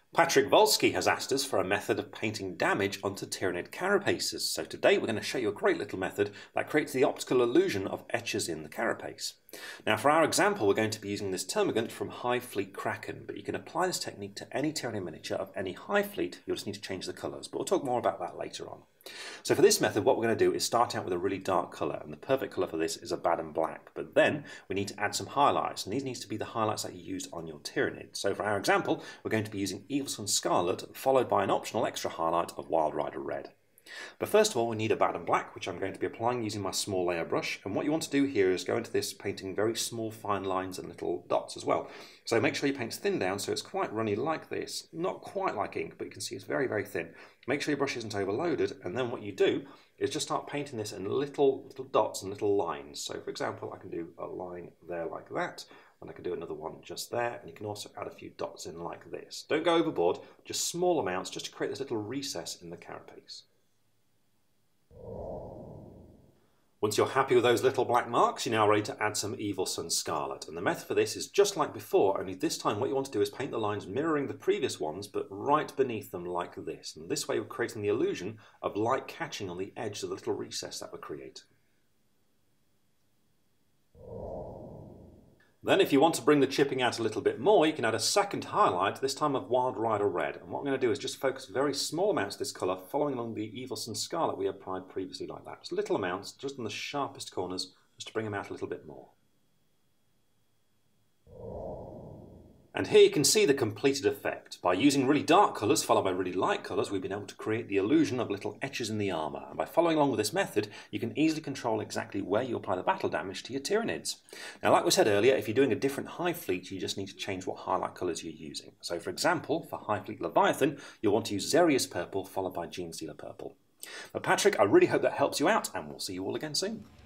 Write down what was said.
Patrick Volsky has asked us for a method of painting damage onto Tyranid carapaces. So today we're going to show you a great little method that creates the optical illusion of etchers in the carapace. Now for our example we're going to be using this termagant from High Fleet Kraken, but you can apply this technique to any Tyranid miniature of any High Fleet. You'll just need to change the colours, but we'll talk more about that later on. So for this method what we're going to do is start out with a really dark colour, and the perfect colour for this is a Baden black, but then we need to add some highlights, and these need to be the highlights that you used on your Tyranid. So for our example we're going to be using Evil Sunz Scarlet followed by an optional extra highlight of Wild Rider Red. But first of all we need a Baden black, which I'm going to be applying using my small layer brush, and what you want to do here is go into this painting very small fine lines and little dots as well. So make sure you paint thin down so it's quite runny like this, not quite like ink, but you can see it's very, very thin. Make sure your brush isn't overloaded, and then what you do is just start painting this in little dots and little lines. So for example I can do a line there like that, and I can do another one just there, and you can also add a few dots in like this. Don't go overboard, just small amounts just to create this little recess in the carapace. Once you're happy with those little black marks, you're now ready to add some Evil Sunz Scarlet. And the method for this is just like before, only this time what you want to do is paint the lines mirroring the previous ones, but right beneath them like this. And this way we're creating the illusion of light catching on the edge of the little recess that we're creating. Then if you want to bring the chipping out a little bit more, you can add a second highlight, this time of Wild Rider Red. And what I'm going to do is just focus very small amounts of this colour following along the Evil Sunz Scarlet we applied previously like that. Just little amounts, just in the sharpest corners, just to bring them out a little bit more. And here you can see the completed effect. By using really dark colours followed by really light colours, we've been able to create the illusion of little etches in the armour. And by following along with this method, you can easily control exactly where you apply the battle damage to your Tyranids. Now, like we said earlier, if you're doing a different High Fleet, you just need to change what highlight colours you're using. So for example, for High Fleet Leviathan, you'll want to use Xerius Purple followed by Genestealer Purple. But Patrick, I really hope that helps you out, and we'll see you all again soon.